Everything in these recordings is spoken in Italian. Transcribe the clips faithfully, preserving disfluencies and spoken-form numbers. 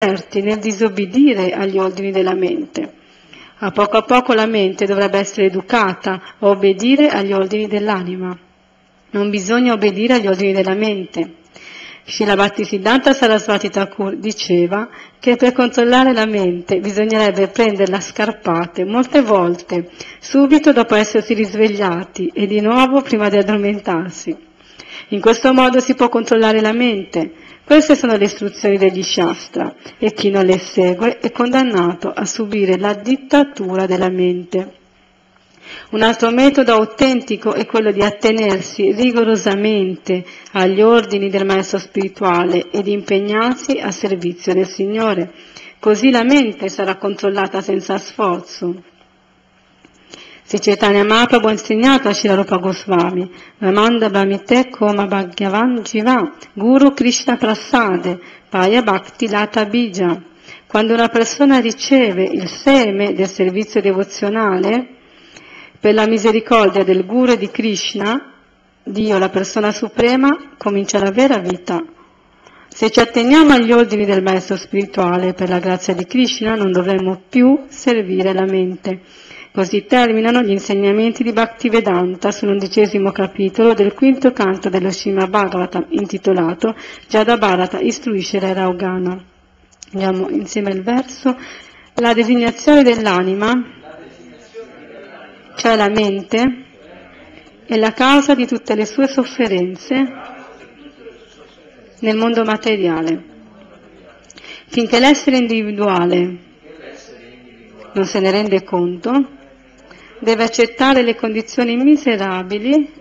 nel disobbedire agli ordini della mente. A poco a poco la mente dovrebbe essere educata a obbedire agli ordini dell'anima. Non bisogna obbedire agli ordini della mente. Srila Bhaktisiddhanta Sarasvati Thakur diceva che per controllare la mente bisognerebbe prenderla a scarpate molte volte, subito dopo essersi risvegliati e di nuovo prima di addormentarsi. In questo modo si può controllare la mente. Queste sono le istruzioni degli Shastra e chi non le segue è condannato a subire la dittatura della mente. Un altro metodo autentico è quello di attenersi rigorosamente agli ordini del maestro spirituale e di impegnarsi a servizio del Signore. Così la mente sarà controllata senza sforzo. Sri Chaitanya Mahaprabhu ha insegnato a Srila Rupa Goswami: Ramanda Bhamite Koma Bhagyavan Jiva Guru Krishna Prasade Paya Bhakti Lata Bija. Quando una persona riceve il seme del servizio devozionale, per la misericordia del Guru e di Krishna, Dio, la persona suprema, comincia la vera vita. Se ci atteniamo agli ordini del maestro spirituale, per la grazia di Krishna, non dovremo più servire la mente. Così terminano gli insegnamenti di Bhaktivedanta sull'undicesimo capitolo del quinto canto dello Srimad Bhagavatam, intitolato Jada Bharata istruisce Re Raugana. Andiamo insieme al verso. La designazione dell'anima, cioè la mente, è la causa di tutte le sue sofferenze nel mondo materiale. Finché l'essere individuale non se ne rende conto, deve accettare le condizioni miserabili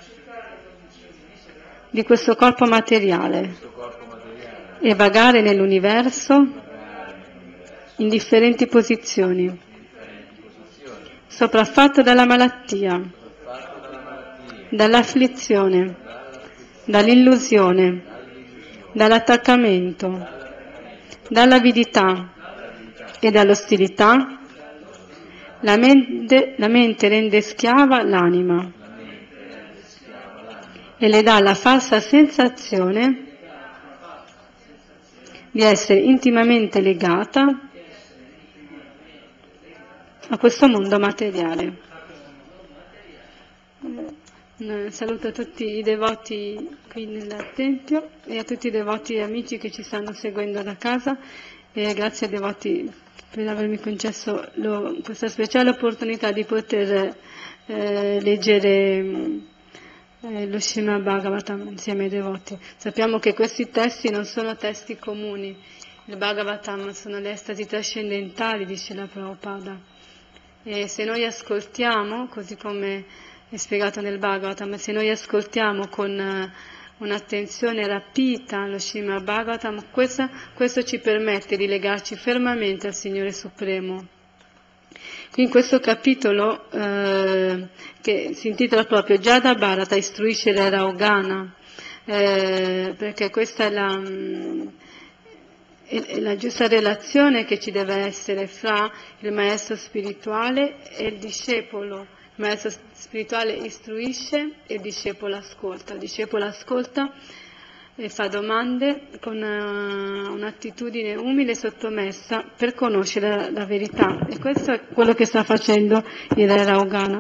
di questo corpo materiale e vagare nell'universo in differenti posizioni, sopraffatto dalla malattia, dall'afflizione, dall'illusione, dall'attaccamento, dall'avidità e dall'ostilità. La mente, la mente rende schiava l'anima e le dà la falsa sensazione di essere intimamente legata a questo mondo materiale. Saluto a tutti i devoti qui nel Tempio e a tutti i devoti e amici che ci stanno seguendo da casa, e grazie ai devoti per avermi concesso lo, questa speciale opportunità di poter eh, leggere eh, lo Srimad Bhagavatam insieme ai devoti. Sappiamo che questi testi non sono testi comuni. Il Bhagavatam sono le estasi trascendentali di Srila Prabhupada, e se noi ascoltiamo, così come è spiegato nel Bhagavatam, se noi ascoltiamo con un'attenzione rapita lo Srimad Bhagavatam, questo, questo ci permette di legarci fermamente al Signore Supremo. Qui in questo capitolo, eh, che si intitola proprio Jada Bharata istruisce Re Raugana, eh, perché questa è la, è la giusta relazione che ci deve essere fra il maestro spirituale e il discepolo. Il maestro spirituale istruisce e il discepolo ascolta. Il discepolo ascolta e fa domande con una, un'attitudine umile e sottomessa per conoscere la, la verità. E questo è quello che sta facendo il Re Raugana.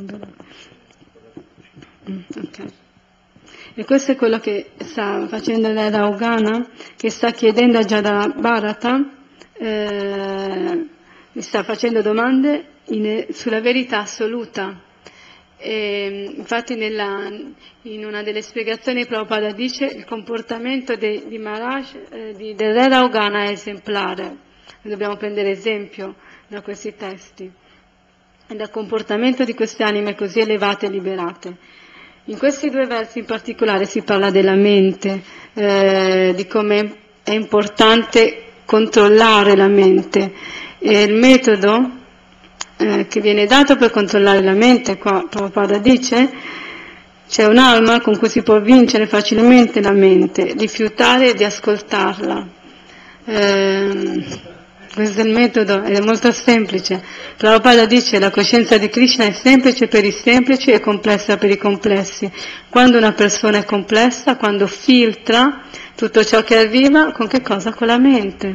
Okay. E questo è quello che sta facendo il Re Raugana, che sta chiedendo a Jada Bharata, eh, sta facendo domande in, sulla verità assoluta. E infatti nella, in una delle spiegazioni Prabhupada dice il comportamento de, di Maharaj, eh, di, del Re Raugana è esemplare. Noi dobbiamo prendere esempio da questi testi e dal comportamento di queste anime così elevate e liberate. In questi due versi in particolare si parla della mente, eh, di come è importante controllare la mente, e il metodo eh, che viene dato per controllare la mente, qua Prabhupada dice, c'è un'arma con cui si può vincere facilmente la mente, rifiutare di ascoltarla. Eh, questo è il metodo, è molto semplice. Prabhupada dice la coscienza di Krishna è semplice per i semplici e complessa per i complessi. Quando una persona è complessa, quando filtra tutto ciò che arriva, con che cosa? Con la mente.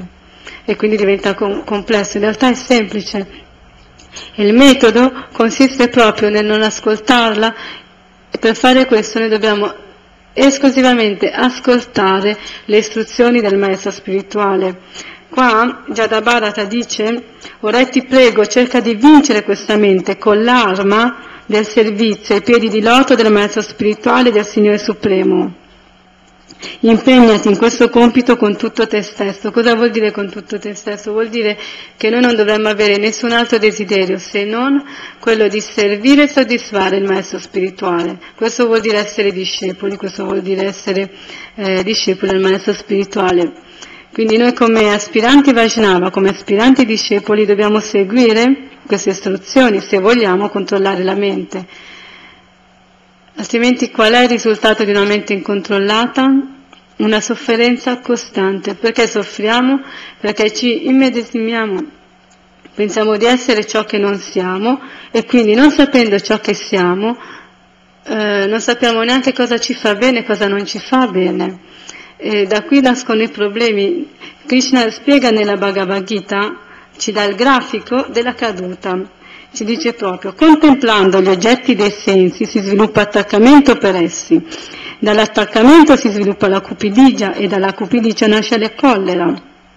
e quindi diventa com- complesso. In realtà è semplice. Il metodo consiste proprio nel non ascoltarla, e per fare questo noi dobbiamo esclusivamente ascoltare le istruzioni del maestro spirituale. Qua Jada Bharata dice: ora ti prego, cerca di vincere questa mente con l'arma del servizio ai piedi di loto del maestro spirituale e del Signore Supremo. Impegnati in questo compito con tutto te stesso. Cosa vuol dire con tutto te stesso? Vuol dire che noi non dovremmo avere nessun altro desiderio se non quello di servire e soddisfare il maestro spirituale. Questo vuol dire essere discepoli, questo vuol dire essere eh, discepoli del maestro spirituale. Quindi noi come aspiranti Vaishnava, come aspiranti discepoli dobbiamo seguire queste istruzioni se vogliamo controllare la mente. Altrimenti qual è il risultato di una mente incontrollata? Una sofferenza costante. Perché soffriamo? Perché ci immedesimiamo, pensiamo di essere ciò che non siamo e quindi non sapendo ciò che siamo eh, non sappiamo neanche cosa ci fa bene e cosa non ci fa bene. E da qui nascono i problemi. Krishna spiega nella Bhagavad Gita, ci dà il grafico della caduta. Ci dice proprio: contemplando gli oggetti dei sensi si sviluppa attaccamento per essi, dall'attaccamento si sviluppa la cupidigia e dalla cupidigia nasce la collera.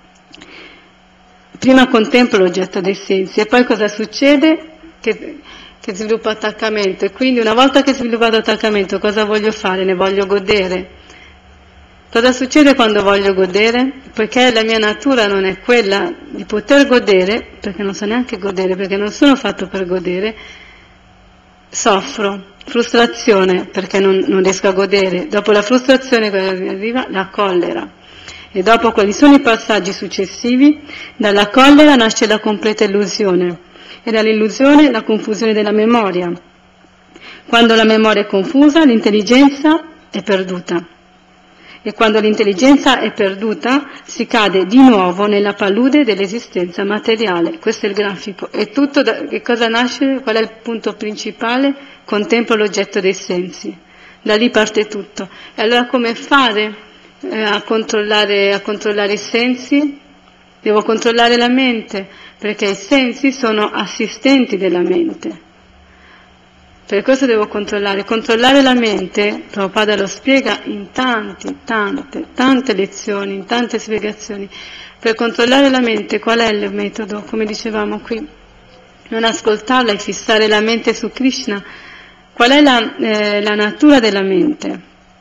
Prima contemplo l'oggetto dei sensi e poi cosa succede? Che, che sviluppa attaccamento, e quindi una volta che ho sviluppato attaccamento cosa voglio fare? Ne voglio godere. Cosa succede quando voglio godere? Poiché la mia natura non è quella di poter godere, perché non so neanche godere, perché non sono fatto per godere, soffro, frustrazione, perché non, non riesco a godere. Dopo la frustrazione cosa arriva? La collera. E dopo quali sono i passaggi successivi? Dalla collera nasce la completa illusione, e dall'illusione la confusione della memoria. Quando la memoria è confusa, l'intelligenza è perduta. E quando l'intelligenza è perduta si cade di nuovo nella palude dell'esistenza materiale. Questo è il grafico. E tutto da che cosa nasce? Qual è il punto principale? Contemplo l'oggetto dei sensi. Da lì parte tutto. E allora come fare eh, a, controllare, a controllare i sensi? Devo controllare la mente, perché i sensi sono assistenti della mente. Per questo devo controllare. Controllare la mente, Prabhupada lo spiega in tanti, tante, tante lezioni, in tante spiegazioni. Per controllare la mente qual è il metodo? Come dicevamo qui, non ascoltarla e fissare la mente su Krishna. Qual è la, eh, la natura della mente?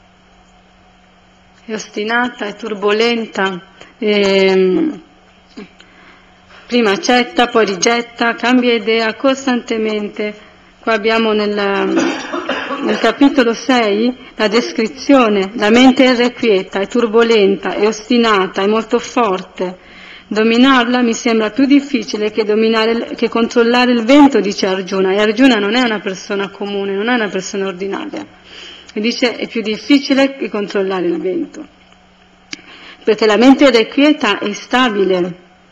È ostinata, è turbolenta, è, prima accetta, poi rigetta, cambia idea costantemente. Qua abbiamo nel, nel capitolo sei la descrizione: la mente è irrequieta, è turbolenta, è ostinata, è molto forte. Dominarla mi sembra più difficile che, dominare, che controllare il vento, dice Arjuna. E Arjuna non è una persona comune, non è una persona ordinaria. E dice è più difficile che controllare il vento, perché la mente irrequieta è stabile.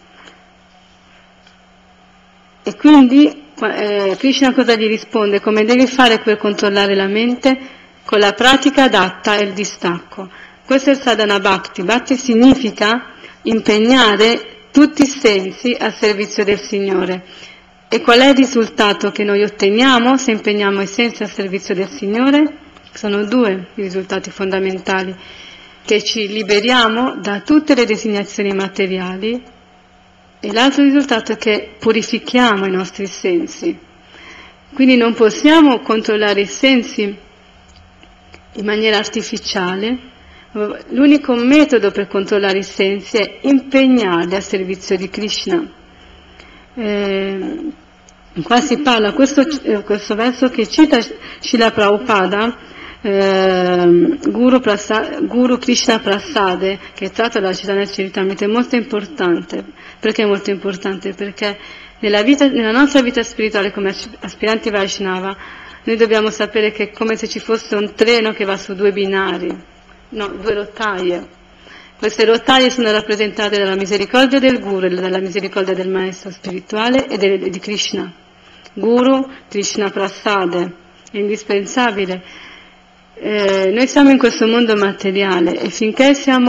E quindi Eh, Krishna cosa gli risponde? Come devi fare per controllare la mente? Con la pratica adatta e il distacco. Questo è il sadhana bhakti. Bhakti significa impegnare tutti i sensi al servizio del Signore. E qual è il risultato che noi otteniamo se impegniamo i sensi al servizio del Signore? Sono due i risultati fondamentali: che ci liberiamo da tutte le designazioni materiali, e l'altro risultato è che purifichiamo i nostri sensi. Quindi non possiamo controllare i sensi in maniera artificiale. L'unico metodo per controllare i sensi è impegnarli al servizio di Krishna. Eh, qua si parla, questo, questo verso che cita Srila Prabhupada, Eh, Guru, Prasad, Guru Krishna Prasade, che è tratto dalla Chaitanya Charitamrita, è molto importante. Perché è molto importante? Perché nella, vita, nella nostra vita spirituale come aspiranti Vaishnava noi dobbiamo sapere che è come se ci fosse un treno che va su due binari, no, due rotaie. Queste rotaie sono rappresentate dalla misericordia del Guru, dalla misericordia del Maestro spirituale e de, di Krishna. Guru Krishna Prasade è indispensabile. Eh, noi siamo in questo mondo materiale e finché siamo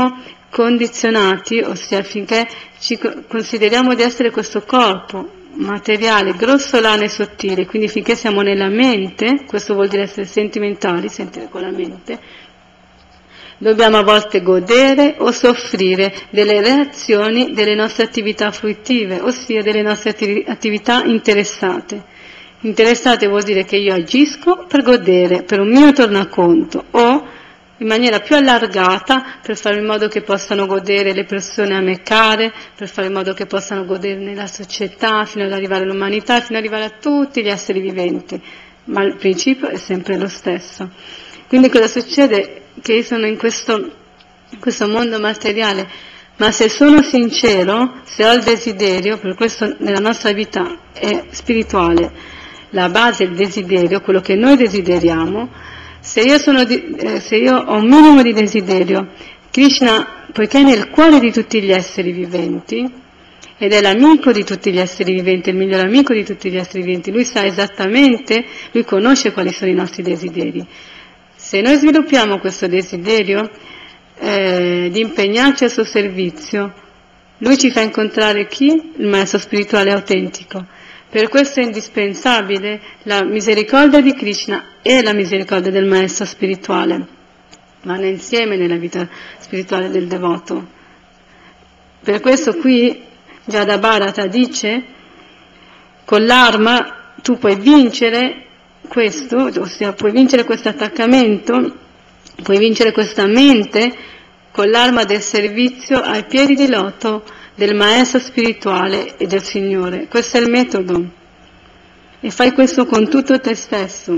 condizionati, ossia finché ci consideriamo di essere questo corpo materiale, grossolano e sottile, quindi finché siamo nella mente, questo vuol dire essere sentimentali, sentire con la mente, dobbiamo a volte godere o soffrire delle reazioni delle nostre attività fruitive, ossia delle nostre attività interessate. Interessate vuol dire che io agisco per godere, per un mio tornaconto, o in maniera più allargata per fare in modo che possano godere le persone a me care, per fare in modo che possano godere la società, fino ad arrivare all'umanità, fino ad arrivare a tutti gli esseri viventi, ma il principio è sempre lo stesso. Quindi cosa succede? Che io sono in questo, in questo mondo materiale, ma se sono sincero, se ho il desiderio, per questo nella nostra vita è spirituale, la base è il desiderio, quello che noi desideriamo. Se io, sono di, eh, se io ho un minimo di desiderio, Krishna, poiché è nel cuore di tutti gli esseri viventi, ed è l'amico di tutti gli esseri viventi, il miglior amico di tutti gli esseri viventi, lui sa esattamente, lui conosce quali sono i nostri desideri. Se noi sviluppiamo questo desiderio eh, di impegnarci al suo servizio, lui ci fa incontrare chi? Il maestro spirituale autentico. Per questo è indispensabile la misericordia di Krishna e la misericordia del maestro spirituale, vanno insieme nella vita spirituale del devoto. Per questo qui Jada Bharata dice, con l'arma tu puoi vincere questo, ossia puoi vincere questo attaccamento, puoi vincere questa mente con l'arma del servizio ai piedi di loto del maestro spirituale e del Signore. Questo è il metodo, e fai questo con tutto te stesso.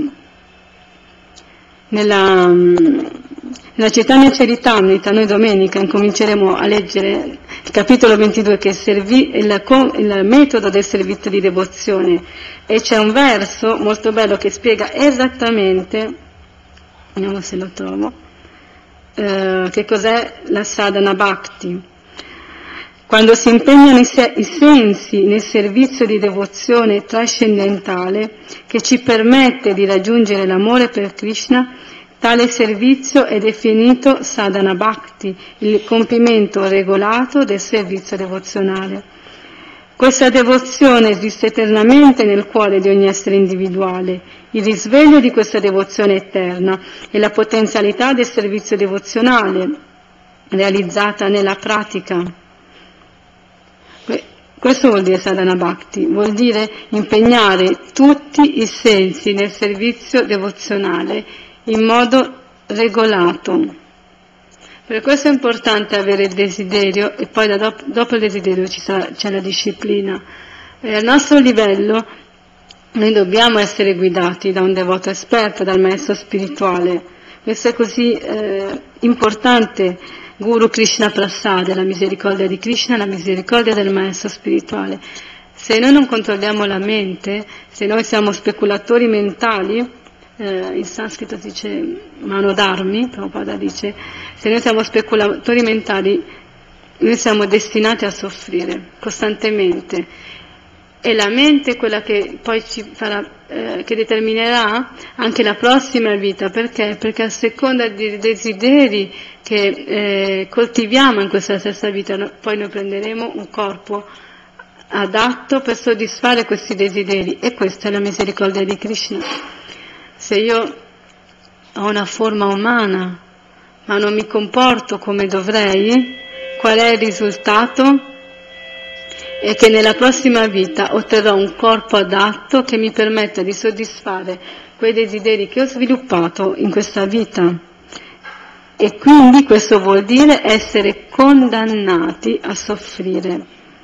Nella, nella Chaitanya Charitamrita noi domenica incominceremo a leggere il capitolo ventidue, che è servi, il, il metodo del servizio di devozione, e c'è un verso molto bello che spiega esattamente, vediamo se lo trovo, eh, che cos'è la sadhana bhakti. Quando si impegnano i, se- i sensi nel servizio di devozione trascendentale che ci permette di raggiungere l'amore per Krishna, tale servizio è definito sadhana bhakti, il compimento regolato del servizio devozionale. Questa devozione esiste eternamente nel cuore di ogni essere individuale. Il risveglio di questa devozione eterna e la potenzialità del servizio devozionale realizzata nella pratica. Questo vuol dire sadhana bhakti, vuol dire impegnare tutti i sensi nel servizio devozionale in modo regolato. Per questo è importante avere il desiderio, e poi da dopo, dopo il desiderio ci sarà, c'è la disciplina. E al nostro livello noi dobbiamo essere guidati da un devoto esperto, dal maestro spirituale. Questo è così eh, importante. Guru Krishna Prasada, la misericordia di Krishna, la misericordia del maestro spirituale. Se noi non controlliamo la mente, se noi siamo speculatori mentali, eh, in sanscrito si dice manodharmi, Prabhupada dice, se noi siamo speculatori mentali, noi siamo destinati a soffrire costantemente. E la mente è quella che poi ci farà, eh, che determinerà anche la prossima vita. Perché? Perché a seconda dei desideri che eh, coltiviamo in questa stessa vita, no, poi noi prenderemo un corpo adatto per soddisfare questi desideri, e questa è la misericordia di Krishna. Se io ho una forma umana ma non mi comporto come dovrei, qual è il risultato? E che nella prossima vita otterrò un corpo adatto che mi permetta di soddisfare quei desideri che ho sviluppato in questa vita. E quindi questo vuol dire essere condannati a soffrire.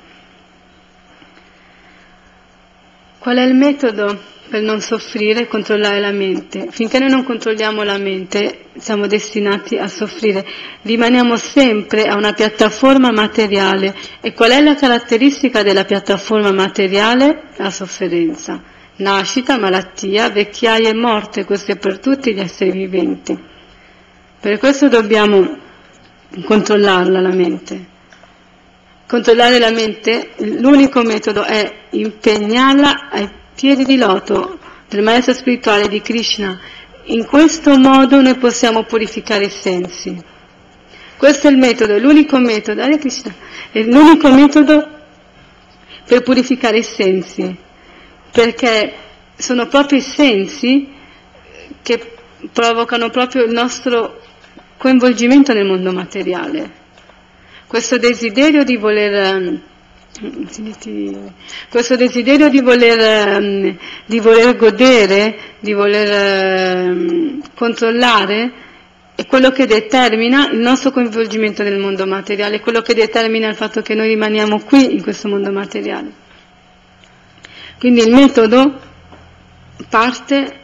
Qual è il metodo per non soffrire e controllare la mente? Finché noi non controlliamo la mente siamo destinati a soffrire, rimaniamo sempre a una piattaforma materiale. E qual è la caratteristica della piattaforma materiale? La sofferenza, nascita, malattia, vecchiaia e morte, questo è per tutti gli esseri viventi. Per questo dobbiamo controllarla la mente. Controllare la mente, l'unico metodo è impegnarla ai piedi di loto del maestro spirituale di Krishna. In questo modo noi possiamo purificare i sensi. Questo è il metodo, è l'unico metodo, Hare Krishna, è l'unico metodo per purificare i sensi, perché sono proprio i sensi che provocano proprio il nostro coinvolgimento nel mondo materiale. Questo desiderio di voler questo desiderio di voler di voler godere, di voler controllare è quello che determina il nostro coinvolgimento nel mondo materiale, è quello che determina il fatto che noi rimaniamo qui in questo mondo materiale. Quindi il metodo parte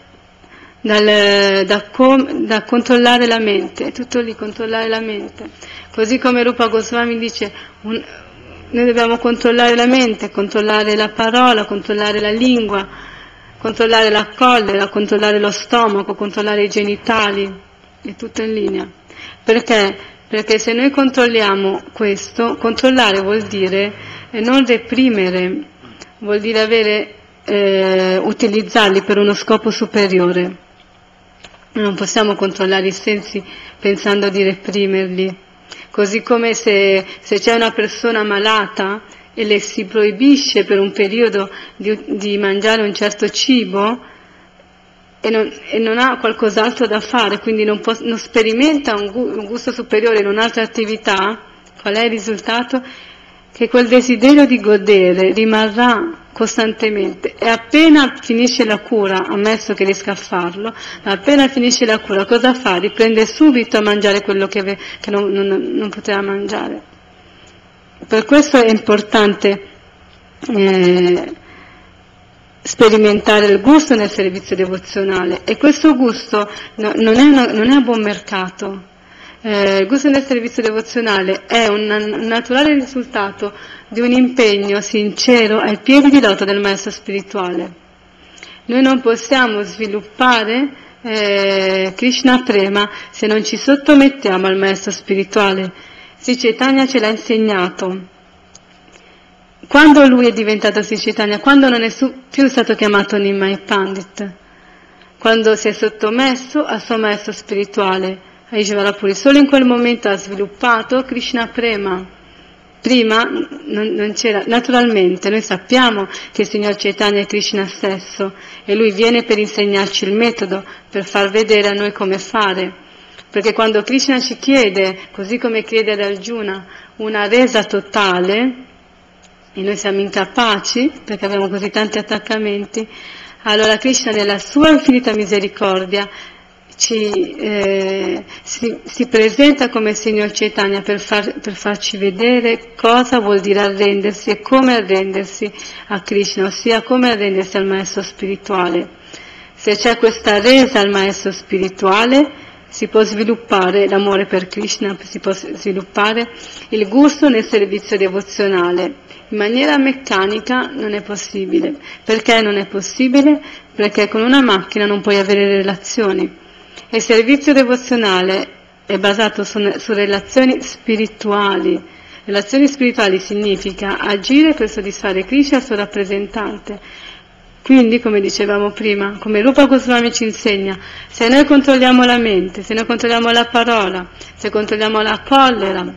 dal, da, com, da controllare la mente, è tutto lì, controllare la mente. Così come Rupa Goswami dice, un, noi dobbiamo controllare la mente, controllare la parola, controllare la lingua, controllare la collera, controllare lo stomaco, controllare i genitali, è tutto in linea. Perché? Perché se noi controlliamo questo, controllare vuol dire non reprimere, vuol dire avere, eh, utilizzarli per uno scopo superiore. Non possiamo controllare i sensi pensando di reprimerli. Così come se, se c'è una persona malata e le si proibisce per un periodo di, di mangiare un certo cibo e non, e non ha qualcos'altro da fare, quindi non, può, non sperimenta un, gu, un gusto superiore in un'altra attività, qual è il risultato? Che quel desiderio di godere rimarrà costantemente e appena finisce la cura, ammesso che riesca a farlo, appena finisce la cura cosa fa? Riprende subito a mangiare quello che, ave, che non, non, non poteva mangiare. Per questo è importante eh, sperimentare il gusto nel servizio devozionale, e questo gusto no, non, è una, non è a buon mercato. Eh, il gusto nel servizio devozionale è un, un naturale risultato di un impegno sincero ai piedi di loto del maestro spirituale. Noi non possiamo sviluppare eh, Krishna Prema se non ci sottomettiamo al maestro spirituale. Sri Chaitanya ce l'ha insegnato. Quando lui è diventato Sri Chaitanya? Quando non è su, più stato chiamato Nimai Pandit, quando si è sottomesso al suo maestro spirituale, Aishvarapuri. Solo in quel momento ha sviluppato Krishna Prema. Prima non, non c'era, naturalmente noi sappiamo che il Signor Chaitanya è Krishna stesso e lui viene per insegnarci il metodo, per far vedere a noi come fare, perché quando Krishna ci chiede, così come chiede ad Arjuna, una resa totale e noi siamo incapaci perché abbiamo così tanti attaccamenti, allora Krishna nella sua infinita misericordia Ci, eh, si, si presenta come Signor Chaitanya per, far, per farci vedere cosa vuol dire arrendersi e come arrendersi a Krishna, ossia come arrendersi al maestro spirituale. Se c'è questa resa al maestro spirituale si può sviluppare l'amore per Krishna, si può sviluppare il gusto nel servizio devozionale. In maniera meccanica non è possibile. Perché non è possibile? Perché con una macchina non puoi avere relazioni. E il servizio devozionale è basato su, su relazioni spirituali. Relazioni spirituali significa agire per soddisfare Krishna, il suo rappresentante. Quindi, come dicevamo prima, come Rupa Goswami ci insegna, se noi controlliamo la mente, se noi controlliamo la parola, se controlliamo la collera,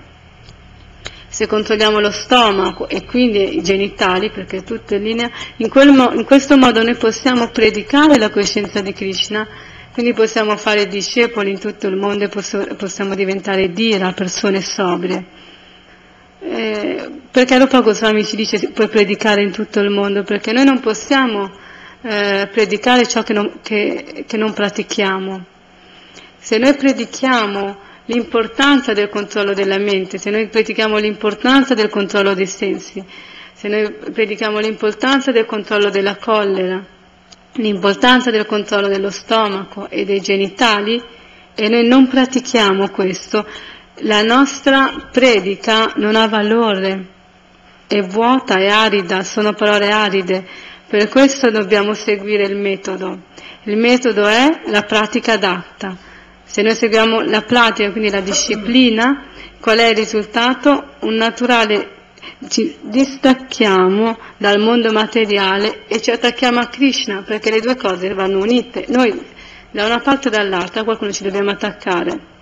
se controlliamo lo stomaco e quindi i genitali, perché è tutto in linea, in, quel mo- in questo modo noi possiamo predicare la coscienza di Krishna. Quindi possiamo fare discepoli in tutto il mondo e possiamo diventare dhira, persone sobrie. Eh, perché Rupa Goswami ci dice che puoi predicare in tutto il mondo? Perché noi non possiamo eh, predicare ciò che non, che, che non pratichiamo. Se noi predichiamo l'importanza del controllo della mente, se noi predichiamo l'importanza del controllo dei sensi, se noi predichiamo l'importanza del controllo della collera, l'importanza del controllo dello stomaco e dei genitali, e noi non pratichiamo questo, la nostra predica non ha valore, è vuota, è arida, sono parole aride. Per questo dobbiamo seguire il metodo. Il metodo è la pratica adatta. Se noi seguiamo la pratica, quindi la disciplina, qual è il risultato? Un naturale, ci distacchiamo dal mondo materiale e ci attacchiamo a Krishna, perché le due cose vanno unite. Noi da una parte e dall'altra qualcuno ci dobbiamo attaccare.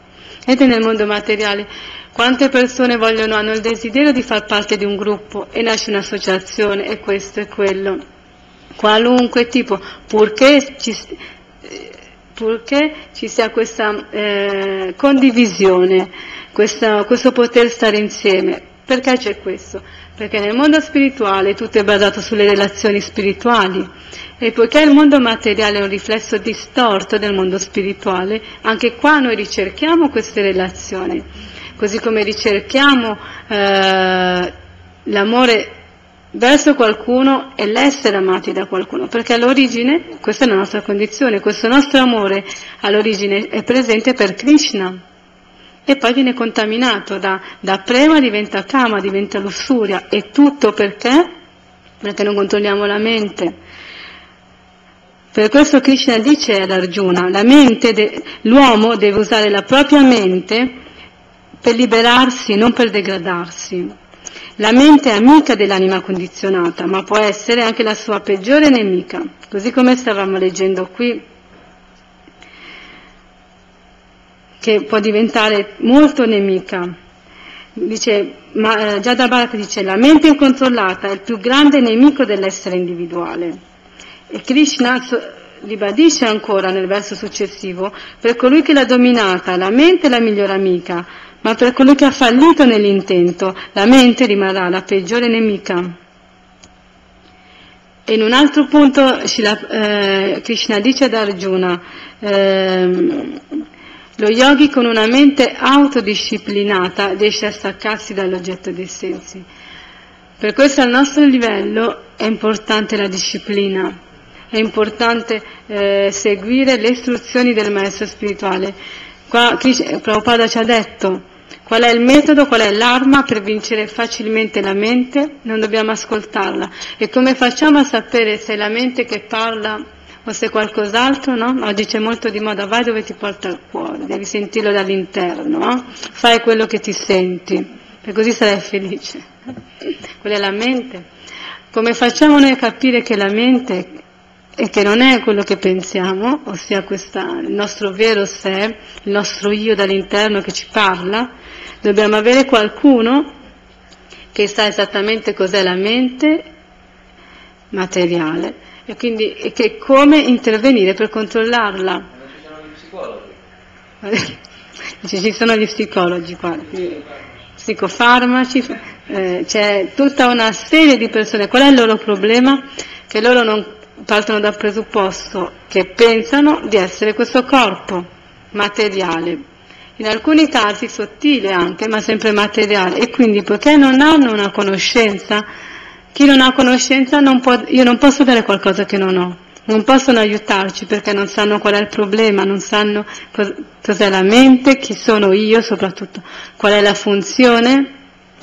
Vedete nel mondo materiale quante persone vogliono, hanno il desiderio di far parte di un gruppo e nasce un'associazione e questo e quello, qualunque tipo, purché ci, purché ci sia questa eh, condivisione, questa, questo poter stare insieme. Perché c'è questo? Perché nel mondo spirituale tutto è basato sulle relazioni spirituali e poiché il mondo materiale è un riflesso distorto del mondo spirituale, anche qua noi ricerchiamo queste relazioni, così come ricerchiamo eh, l'amore verso qualcuno e l'essere amati da qualcuno, perché all'origine, questa è la nostra condizione, questo nostro amore all'origine è presente per Krishna. E poi viene contaminato, da, da prema diventa kama, diventa lussuria, e tutto perché? Perché non controlliamo la mente. Per questo Krishna dice ad Arjuna, la mente de, l'uomo deve usare la propria mente per liberarsi, non per degradarsi. La mente è amica dell'anima condizionata, ma può essere anche la sua peggiore nemica, così come stavamo leggendo qui, che può diventare molto nemica. Dice, ma, eh, Jada Bharat dice, la mente incontrollata è il più grande nemico dell'essere individuale. E Krishna so, ribadisce ancora nel verso successivo, per colui che l'ha dominata, la mente è la migliore amica, ma per colui che ha fallito nell'intento, la mente rimarrà la peggiore nemica. E in un altro punto eh, Krishna dice ad Arjuna, eh, lo yogi con una mente autodisciplinata riesce a staccarsi dall'oggetto dei sensi. Per questo al nostro livello è importante la disciplina, è importante eh, seguire le istruzioni del maestro spirituale. Qua Prabhupada ci ha detto qual è il metodo, qual è l'arma per vincere facilmente la mente, non dobbiamo ascoltarla. E come facciamo a sapere se è la mente che parla o se qualcos'altro, no? Oggi c'è molto di moda, vai dove ti porta il cuore, devi sentirlo dall'interno, no? Fai quello che ti senti, e così sarai felice. Quella è la mente. Come facciamo noi a capire che la mente e che non è quello che pensiamo, ossia questa, il nostro vero sé, il nostro io dall'interno che ci parla? Dobbiamo avere qualcuno che sa esattamente cos'è la mente materiale e quindi e che come intervenire per controllarla. Ma ci sono gli psicologi? Ci sono gli psicologi qua, psicofarmaci, eh, c'è tutta una serie di persone. Qual è il loro problema? Che loro non partono dal presupposto che pensano di essere questo corpo materiale, in alcuni casi sottile anche, ma sempre materiale, e quindi poiché non hanno una conoscenza, chi non ha conoscenza non può, io non posso dare qualcosa che non ho, non possono aiutarci perché non sanno qual è il problema, non sanno cos- cos'è la mente, chi sono io soprattutto, qual è la funzione.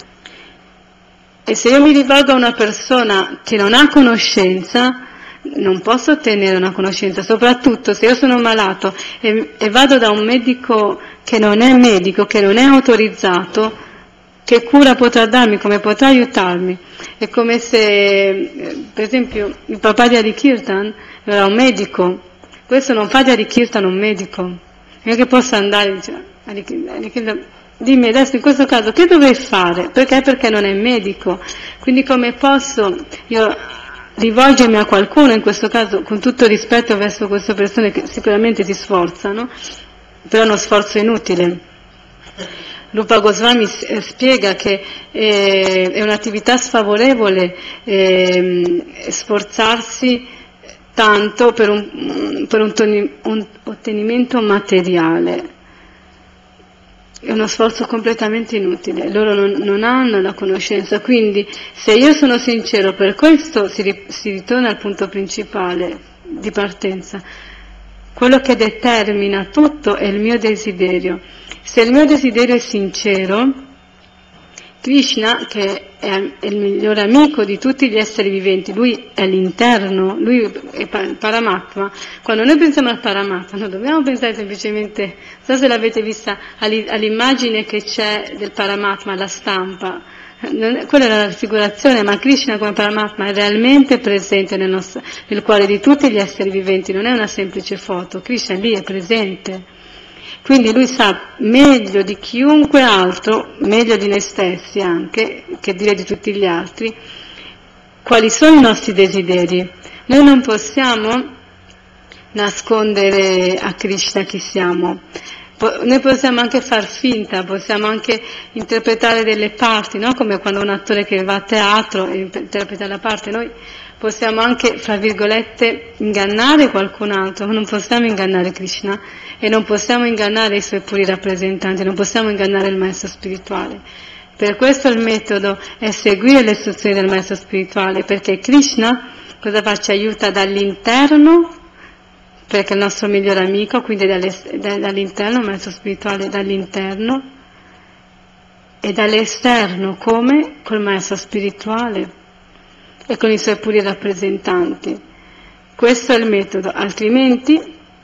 E se io mi rivolgo a una persona che non ha conoscenza, non posso ottenere una conoscenza, soprattutto se io sono malato e, e vado da un medico che non è medico, che non è autorizzato, che cura potrà darmi, come potrà aiutarmi? È come se, per esempio, il papà di Hari Kirtan era un medico, questo non fa di Hari Kirtan un medico, non è che possa andare e dire, Hari Kirtan, dimmi adesso in questo caso che dovrei fare? Perché? Perché non è medico, quindi come posso io rivolgermi a qualcuno, in questo caso con tutto rispetto verso queste persone che sicuramente si sforzano, però è uno sforzo inutile. Rupa Goswami spiega che è un'attività sfavorevole eh, sforzarsi tanto per un, per un, toni, un ottenimento materiale. È uno sforzo completamente inutile, loro non, non hanno la conoscenza, quindi se io sono sincero, per questo si, si ritorna al punto principale di partenza, quello che determina tutto è il mio desiderio. Se il mio desiderio è sincero, Krishna, che è il migliore amico di tutti gli esseri viventi, lui è l'interno, lui è Paramatma. Quando noi pensiamo al Paramatma non dobbiamo pensare semplicemente, non so se l'avete vista, all'immagine che c'è del Paramatma, alla stampa, non, quella è la raffigurazione, ma Krishna come Paramatma è realmente presente nel, nostro, nel cuore di tutti gli esseri viventi, non è una semplice foto, Krishna lì è presente. Quindi lui sa meglio di chiunque altro, meglio di noi stessi anche, che dire di tutti gli altri, quali sono i nostri desideri. Noi non possiamo nascondere a Krishna chi siamo. Noi possiamo anche far finta, possiamo anche interpretare delle parti, no? Come quando un attore che va a teatro e interpreta la parte, noi possiamo anche, fra virgolette, ingannare qualcun altro, ma non possiamo ingannare Krishna e non possiamo ingannare i suoi puri rappresentanti, non possiamo ingannare il maestro spirituale. Per questo il metodo è seguire le istruzioni del maestro spirituale, perché Krishna cosa fa? Ci aiuta dall'interno, perché è il nostro migliore amico, quindi dall'interno, il maestro spirituale dall'interno, e dall'esterno, come? Col maestro spirituale e con i suoi puri rappresentanti. Questo è il metodo, altrimenti,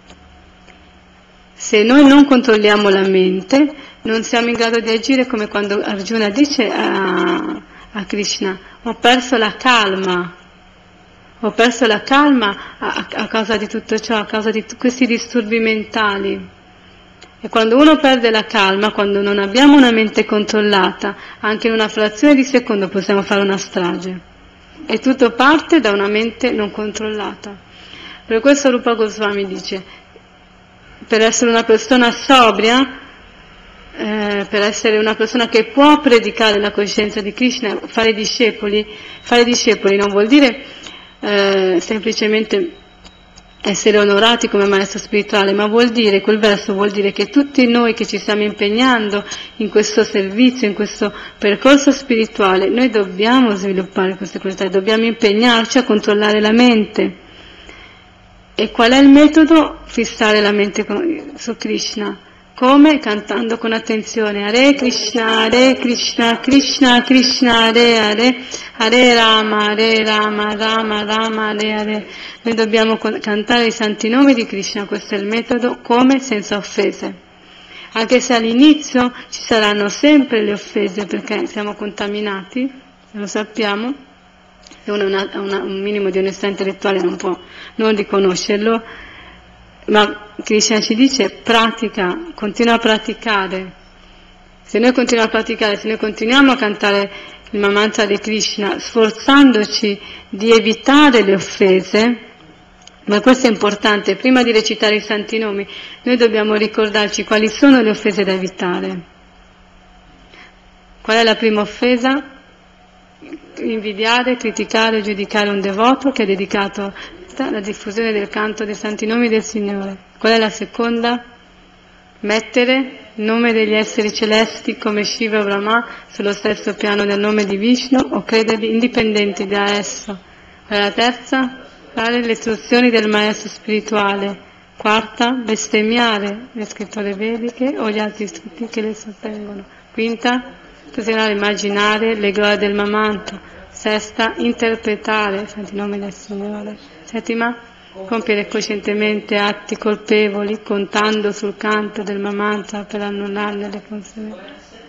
se noi non controlliamo la mente, non siamo in grado di agire come quando Arjuna dice a, a Krishna: ho perso la calma. Ho perso la calma a, a causa di tutto ciò, a causa di t- questi disturbi mentali. E quando uno perde la calma, quando non abbiamo una mente controllata, anche in una frazione di secondo possiamo fare una strage. E tutto parte da una mente non controllata. Per questo Rupa Goswami dice, per essere una persona sobria, eh, per essere una persona che può predicare la coscienza di Krishna, fare discepoli, fare discepoli non vuol dire Eh, semplicemente essere onorati come maestro spirituale, ma vuol dire, quel verso vuol dire che tutti noi che ci stiamo impegnando in questo servizio, in questo percorso spirituale, noi dobbiamo sviluppare queste qualità, dobbiamo impegnarci a controllare la mente. E qual è il metodo? Fissare la mente su Krishna. Come? Cantando con attenzione Hare Krishna, Hare Krishna, Krishna Krishna, Hare Hare, Hare Rama, Hare Rama, Rama Rama, Hare Hare. Noi dobbiamo cantare i santi nomi di Krishna, questo è il metodo, come? Senza offese. Anche se all'inizio ci saranno sempre le offese, perché siamo contaminati, lo sappiamo, e uno ha un minimo di onestà intellettuale non può non riconoscerlo. Ma Krishna ci dice pratica, continua a praticare. Se noi continuiamo a praticare, se noi continuiamo a cantare il Mahamantra di Krishna, sforzandoci di evitare le offese, ma questo è importante, prima di recitare i santi nomi, noi dobbiamo ricordarci quali sono le offese da evitare. Qual è la prima offesa? Invidiare, criticare, giudicare un devoto che ha dedicato la diffusione del canto dei santi nomi del Signore. Qual è la seconda? Mettere il nome degli esseri celesti come Shiva e Brahma sullo stesso piano del nome di Vishnu o crederli indipendenti da esso. Qual è la terza? Fare le istruzioni del maestro spirituale. Quarta? Bestemmiare le scritture vediche o gli altri scritti che le sostengono. Quinta? Considerare, immaginare le glorie del Mahamantra. Sesta, interpretare i santi nomi del Signore. Settima, compiere coscientemente atti colpevoli, contando sul canto del Mahamantra per annullarne le conseguenze.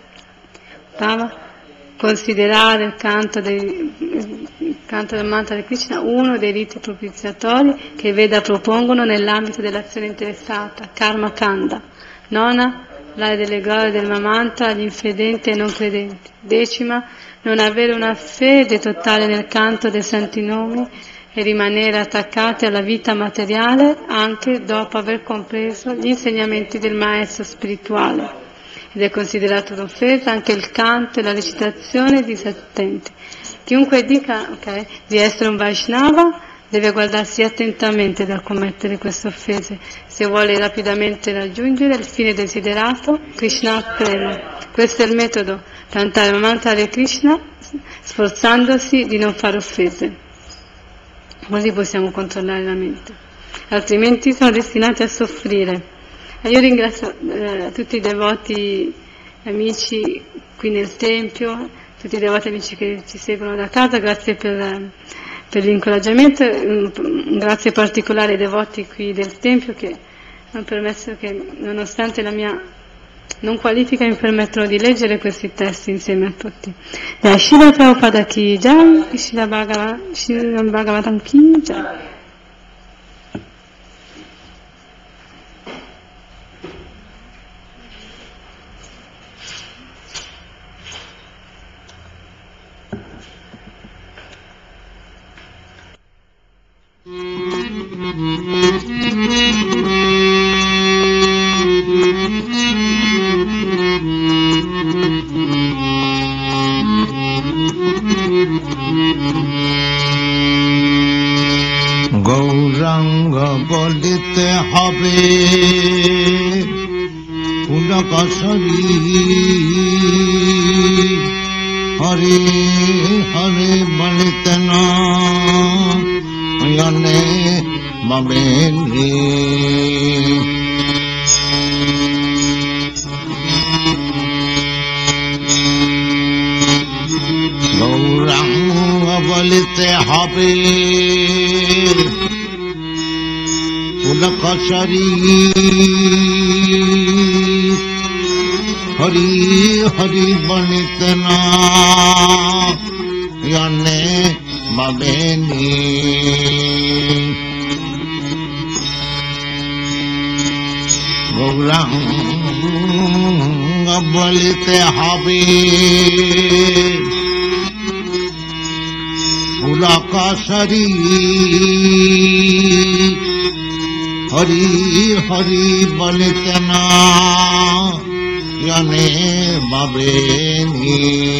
Ottava, considerare il canto, dei, il canto del mantra di Krishna uno dei riti propiziatori che i Veda propongono nell'ambito dell'azione interessata, Karma Kanda. Nona, dare delle glorie del Mahamantra agli infedenti e non credenti. Decima, non avere una fede totale nel canto dei santi nomi e rimanere attaccati alla vita materiale anche dopo aver compreso gli insegnamenti del maestro spirituale. Ed è considerato un'offesa anche il canto e la recitazione disattenti. Chiunque dica okay, di essere un Vaishnava deve guardarsi attentamente dal commettere queste offese, se vuole rapidamente raggiungere il fine desiderato, Krishna Prema. Questo è il metodo, cantare il mantra di Krishna sforzandosi di non fare offese. Così possiamo controllare la mente, altrimenti siamo destinati a soffrire. E io ringrazio eh, tutti i devoti amici qui nel Tempio, tutti i devoti amici che ci seguono da casa, grazie per, per l'incoraggiamento, un, un grazie particolare ai devoti qui del Tempio che hanno permesso che, nonostante la mia non qualifica, mi permettono di leggere questi testi insieme a tutti. Jai Srila Prabhupada Ki Jai, Srila Bhagavatam Ki Jai. Gauranga বলিতে হবে পুলকেশরী হরে হরে বলিতে নয়নে মমেনি গৌরাঙ্গ বলিতে হবে পুলকেশরী হরি হরি বলিতে নয়নে মমেনি গৌরাঙ্গ বলিতে হবে পুলকেশরী হরি হরি বলিতে নয়নে মমেনি